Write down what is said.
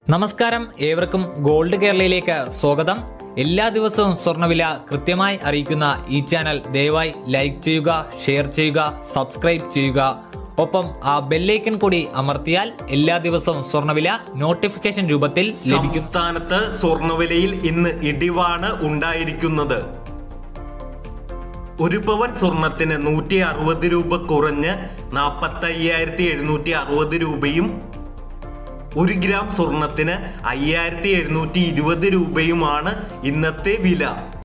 നമസ്കാരം, ഏവർക്കും ഗോൾഡ് കേരളയിലേക്ക് സ്വാഗതം. എല്ലാ ദിവസവും സ്വർണ്ണവില കൃത്യമായി അറിയിക്കുന്ന ഈ ചാനൽ ദയവായി ലൈക്ക് ചെയ്യുക, ഷെയർ ചെയ്യുക, സബ്സ്ക്രൈബ് ചെയ്യുക. ഒപ്പം ആ ബെല്ലൈക്കൺ കൂടി അമർത്തിയാൽ എല്ലാ ദിവസവും സ്വർണ്ണവില നോട്ടിഫിക്കേഷൻ രൂപത്തിൽ ലഭിക്കും. സംസ്ഥാനത്ത് സ്വർണ്ണവിലയിൽ ഇന്ന് ഇടിവാണ് ഉണ്ടായിരിക്കുന്നത്. ഒരു പവൻ സ്വർണത്തിന് 160 രൂപ കുറഞ്ഞ് 45,760 രൂപയും 1 ഗ്രാം സ്വർണത്തിന് 5,720 രൂപയുമാണ് ഇന്നത്തെ വില.